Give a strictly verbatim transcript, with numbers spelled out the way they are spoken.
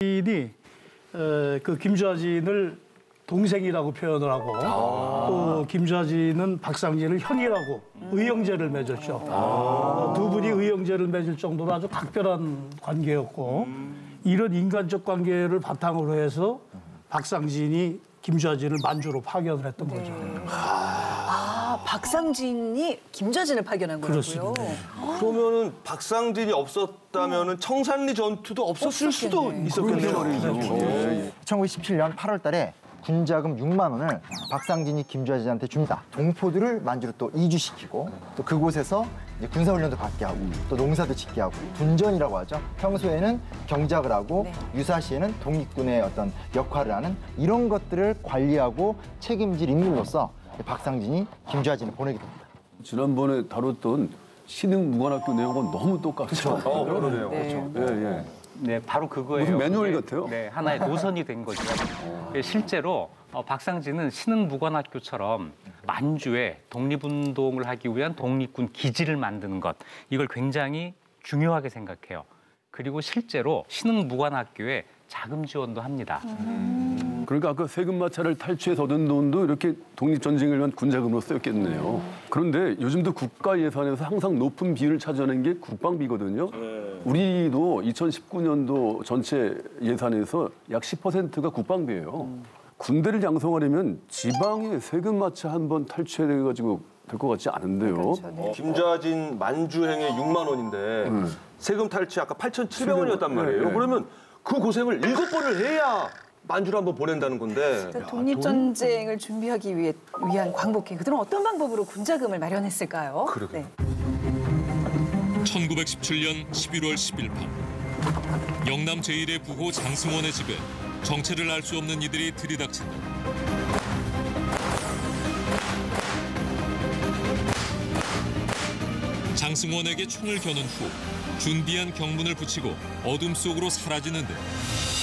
이 그 김좌진을 동생이라고 표현을 하고 아. 또 김좌진은 박상진을 형이라고 음. 의형제를 맺었죠. 아. 두 분이 의형제를 맺을 정도로 아주 각별한 관계였고 음. 이런 인간적 관계를 바탕으로 해서 박상진이 김좌진을 만주로 파견을 했던 네. 거죠. 아, 박상진이 김좌진을 파견한 거고요. 그러면은 박상진이 없었다면은 청산리 전투도 없었을 수도 있었겠네요. 네. 천구백십칠 년 팔월 달에 군자금 육만 원을 박상진이 김좌진한테 줍니다. 동포들을 만주로 또 이주시키고 또 그곳에서 이제 군사훈련도 받게 하고 또 농사도 짓게 하고 군전이라고 하죠. 평소에는 경작을 하고 네. 유사시에는 독립군의 어떤 역할을 하는 이런 것들을 관리하고 책임질 인물로서 박상진이 김좌진을 보내게 됩니다. 지난번에 다뤘던 신흥무관학교 내용은 너무 똑같죠. 어, 그러네요. 네. 그렇죠. 예, 예. 네, 바로 그거예요. 무슨 매뉴얼 그게, 같아요? 네, 하나의 노선이 된 거죠. 실제로 어, 박상진은 신흥무관학교처럼 만주에 독립운동을 하기 위한 독립군 기지를 만드는 것, 이걸 굉장히 중요하게 생각해요. 그리고 실제로 신흥무관학교에 자금 지원도 합니다. 음. 그러니까 아까 세금마차를 탈취해서 얻은 돈도 이렇게 독립전쟁을 위한 군자금으로 쓰였겠네요. 그런데 요즘도 국가 예산에서 항상 높은 비율을 차지하는 게 국방비거든요. 네. 우리도 이천십구 년도 전체 예산에서 약 십 퍼센트가 국방비예요. 음. 군대를 양성하려면 지방의 세금마차 한 번 탈취해가지고 될 것 같지 않은데요. 그렇죠, 네. 어, 김좌진 만주행에 육만 원인데 음. 세금 탈취 아까 팔천칠백 원이었단 말이에요. 네, 네. 그러면 그 고생을 일곱 번을 해야 만주를 한번 보낸다는 건데. 그러니까 독립전쟁을 준비하기 위해, 위한 광복회. 그들은 어떤 방법으로 군자금을 마련했을까요? 그러게. 네. 천구백십칠 년 십일월 십일 밤 영남 제일의 부호 장승원의 집에 정체를 알 수 없는 이들이 들이닥친다. 장승원에게 총을 겨눈 후 준비한 경문을 붙이고 어둠 속으로 사라지는데